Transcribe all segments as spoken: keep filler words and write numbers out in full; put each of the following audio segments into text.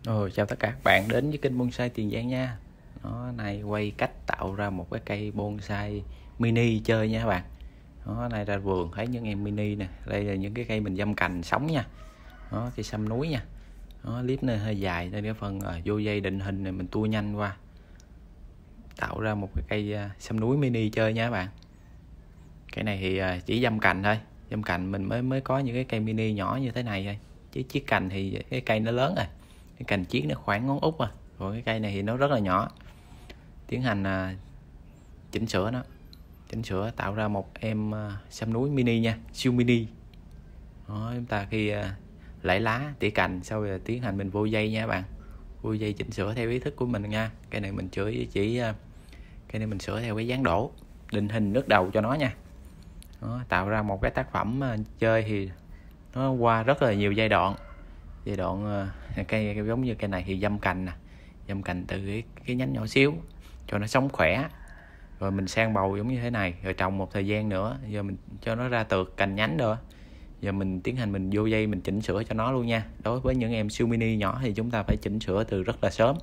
Rồi, chào tất cả các bạn đến với kênh Bonsai Tiền Giang nha. Nó này quay cách tạo ra một cái cây bonsai mini chơi nha các bạn. Nó này ra vườn thấy những em mini nè, đây là những cái cây mình dăm cành sống nha. Nó cây sâm núi nha. Nó clip này hơi dài nên cái phần à, vô dây định hình này mình tua nhanh qua. Tạo ra một cái cây à, sâm núi mini chơi nha các bạn. Cái này thì à, chỉ dăm cành thôi, dăm cành mình mới mới có những cái cây mini nhỏ như thế này thôi. Chứ chiếc cành thì cái cây nó lớn rồi. Cái cành chiếc nó khoảng ngón út à, rồi cái cây này thì nó rất là nhỏ. Tiến hành à, chỉnh sửa nó, chỉnh sửa tạo ra một em à, sâm núi mini nha, siêu mini. Đó, chúng ta khi à, lấy lá tỉa cành sau rồi tiến hành mình vô dây nha các bạn, vô dây chỉnh sửa theo ý thức của mình nha. Cái này mình chữa chỉ à, cái này mình sửa theo cái dáng đổ, định hình nước đầu cho nó nha. Đó, tạo ra một cái tác phẩm à, chơi thì nó qua rất là nhiều giai đoạn. Giai đoạn uh, cây, cây giống như cây này thì dăm cành nè, dăm cành từ cái, cái nhánh nhỏ xíu cho nó sống khỏe, rồi mình sang bầu giống như thế này, rồi trồng một thời gian nữa giờ mình cho nó ra tược cành nhánh rồi, giờ mình tiến hành mình vô dây mình chỉnh sửa cho nó luôn nha. Đối với những em siêu mini nhỏ thì chúng ta phải chỉnh sửa từ rất là sớm.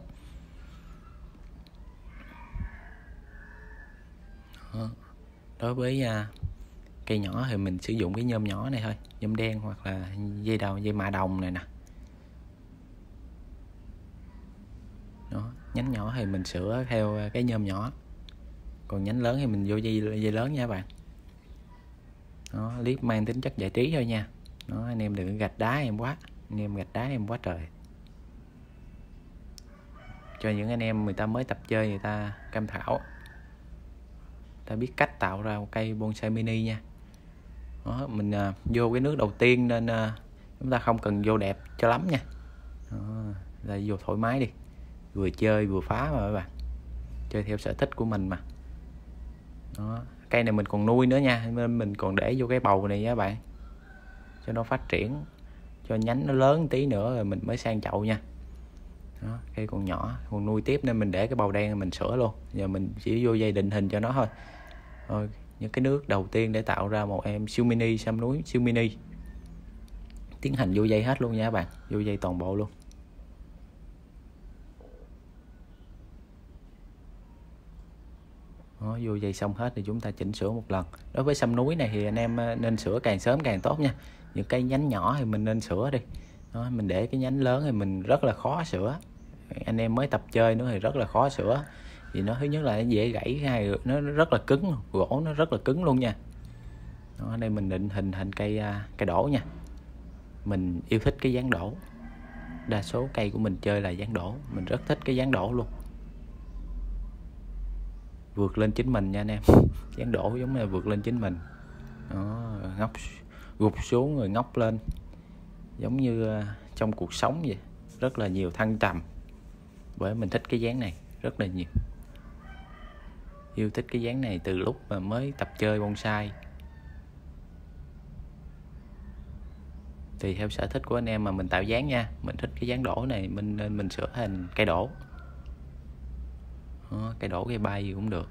Đó. Đối với uh, cây nhỏ thì mình sử dụng cái nhôm nhỏ này thôi, nhôm đen hoặc là dây đầu dây mạ đồng này nè. Đó, nhánh nhỏ thì mình sửa theo cái nhôm nhỏ, còn nhánh lớn thì mình vô dây dây lớn nha các bạn. Đó, clip mang tính chất giải trí thôi nha. Đó, anh em đừng gạch đá em quá, anh em gạch đá em quá trời. Cho những anh em người ta mới tập chơi, người ta tham khảo, ta biết cách tạo ra một cây bonsai mini nha. Đó, mình uh, vô cái nước đầu tiên nên uh, chúng ta không cần vô đẹp cho lắm nha. Đó, là vô thoải mái đi, vừa chơi vừa phá mà các bạn, chơi theo sở thích của mình mà. Đó, cây này mình còn nuôi nữa nha, nên mình còn để vô cái bầu này nha các bạn, cho nó phát triển, cho nhánh nó lớn tí nữa rồi mình mới sang chậu nha. Đó, cây còn nhỏ còn nuôi tiếp nên mình để cái bầu đen mình sửa luôn. Giờ mình chỉ vô dây định hình cho nó thôi. Rồi những cái nước đầu tiên để tạo ra một em siêu mini sâm núi siêu mini, tiến hành vô dây hết luôn nha các bạn, vô dây toàn bộ luôn. Đó, vô dây xong hết thì chúng ta chỉnh sửa một lần. Đối với sâm núi này thì anh em nên sửa càng sớm càng tốt nha. Những cây nhánh nhỏ thì mình nên sửa đi. Đó, mình để cái nhánh lớn thì mình rất là khó sửa. Anh em mới tập chơi nữa thì rất là khó sửa. Vì nó thứ nhất là nó dễ gãy, hai nó rất là cứng, gỗ nó rất là cứng luôn nha. Đó, ở đây mình định hình thành cây cây đổ nha. Mình yêu thích cái dáng đổ. Đa số cây của mình chơi là dáng đổ, mình rất thích cái dáng đổ luôn. Vượt lên chính mình nha anh em. Dáng đổ giống như vượt lên chính mình. Đó, ngóc gục xuống rồi ngóc lên, giống như trong cuộc sống vậy, rất là nhiều thăng trầm. Bởi mình thích cái dáng này rất là nhiều, yêu thích cái dáng này từ lúc mà mới tập chơi bonsai. Tùy theo sở thích của anh em mà mình tạo dáng nha. Mình thích cái dáng đổ này mình nên mình sửa thành cây đổ. Đó, cây đổ cây bay gì cũng được.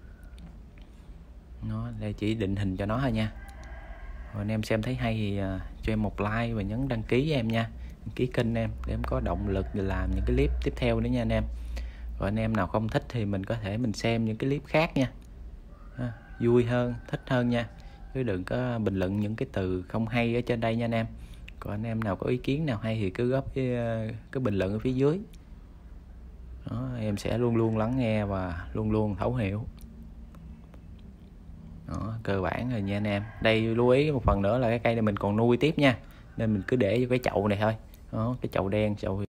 Nó đây chỉ định hình cho nó thôi nha. Rồi anh em xem thấy hay thì uh, cho em một like và nhấn đăng ký em nha, đăng ký kênh em để em có động lực để làm những cái clip tiếp theo nữa nha anh em. Rồi anh em nào không thích thì mình có thể mình xem những cái clip khác nha, à, vui hơn, thích hơn nha. Chứ đừng có bình luận những cái từ không hay ở trên đây nha anh em. Còn anh em nào có ý kiến nào hay thì cứ góp cái, cái bình luận ở phía dưới. Đó, em sẽ luôn luôn lắng nghe và luôn luôn thấu hiểu. Đó, cơ bản rồi nha anh em. Đây lưu ý một phần nữa là cái cây này mình còn nuôi tiếp nha, nên mình cứ để vô cái chậu này thôi. Đó, cái chậu đen, chậu